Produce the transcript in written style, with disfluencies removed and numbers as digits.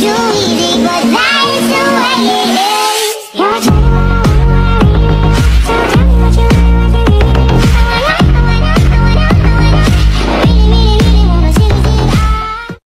too easy, but that is the way it is.